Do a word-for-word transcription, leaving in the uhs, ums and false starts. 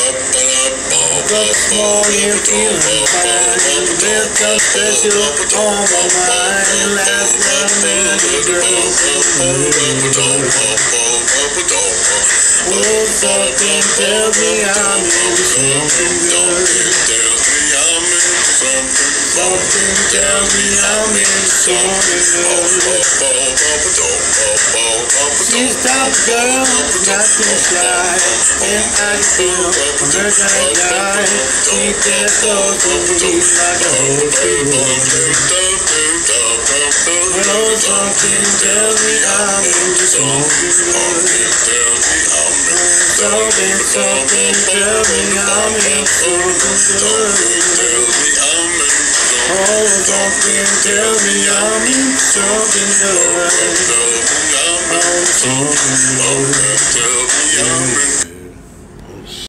this morning feeling fine. There's something special on my mind. Last night I met a girl. Oh, something tells me I'm into something good. Something tells me I'm into something good. She's top girl, not too shy, and I feel from her kind guy. She just goes to me like a whole people. Well, something tells me I'm into something good. Something, something tells me I'm into something good. Oh, something tells me I'm into something good. Oh, something tells me I'm into